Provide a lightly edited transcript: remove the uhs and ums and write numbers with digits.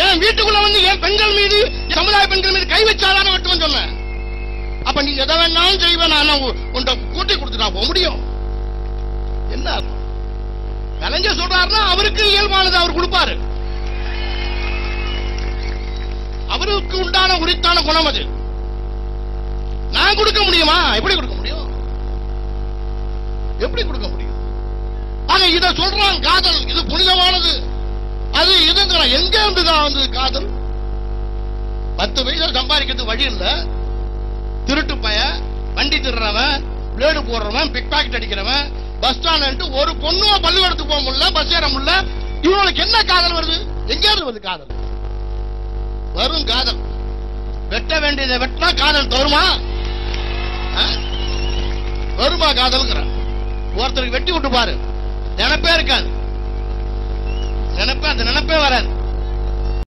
என் வீட்டுக்குள்ள வந்து என் பெண்கள் மீது, சமுதாய பெண்கள் மீது கை வச்சாதான வெட்டுவேன் சொன்னேன். அப்ப நீ எதை வேணாலும் செய்வேன், நான் உன்ட கூட்டி கொடுத்துட்டா போக முடியும். என்ன கலைஞர் சொல்றாருன்னா அவருக்கு இயல்பானது அவர் கொடுப்பாரு. அவருக்கு உண்டான உரித்தான குணம் அது. நான் கொடுக்க முடியுமா? எப்படி கொடுக்க முடியும்? எப்படி கொடுக்க முடியும்? ஆனா இத சொல்றான் காதல் இது புனிதமானது, அது இதுங்கிற. எங்க இருந்துதான் வந்து காதல்? 10 பைசா சம்பாதிக்கிறது வழி இல்ல. திருட்டு பய, வண்டி திருறவன், பிளேடு போடுறவன், பிக் பாக்கெட் அடிக்கிறவன், பஸ் ஸ்டாண்ட் ஒரு பொண்ணுவ பள்ளிக்கூடத்துக்கு போக முடியல, பஸ் ஏற முடியல. இவங்களுக்கு என்ன காதல் வருது? எங்கேயாவது வருது காதல்? வரும் காதல். வெட்ட வேண்டியதை வெட்டினா காதல் வருமா? வருமா காதல்ங்கிற? ஒருத்தருக்கு வெட்டி விட்டு பாரு, நினைப்பே இருக்காது. அந்த நினைப்பே வராது.